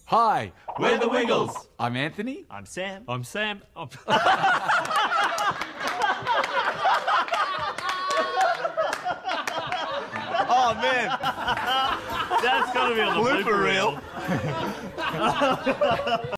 Hi, We're the Wiggles. I'm Anthony. I'm Sam. I'm Sam. Oh man, That's got to be on the blooper reel.